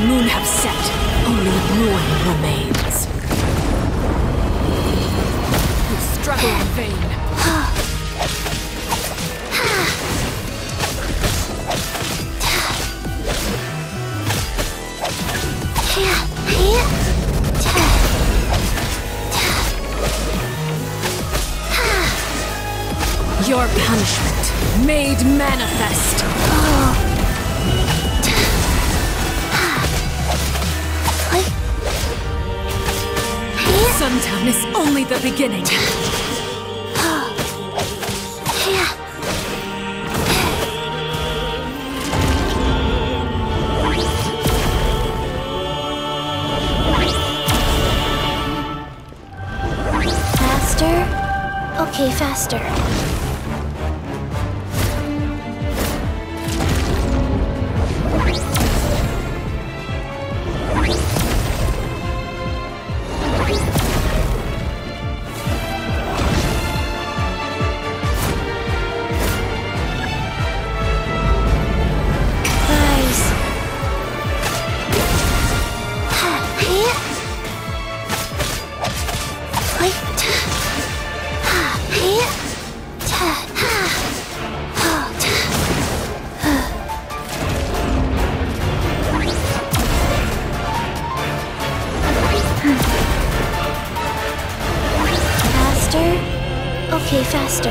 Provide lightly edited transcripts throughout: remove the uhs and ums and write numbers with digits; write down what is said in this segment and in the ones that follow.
moon have set, only ruin remains. You struggle in vain. Your punishment made manifest. Suntown is only the beginning. Faster? Okay, faster. Okay, faster.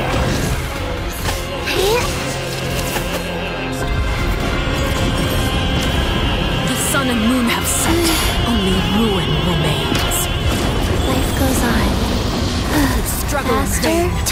The sun and moon have set, only ruin remains. Life goes on. Struggle in Faster? vain.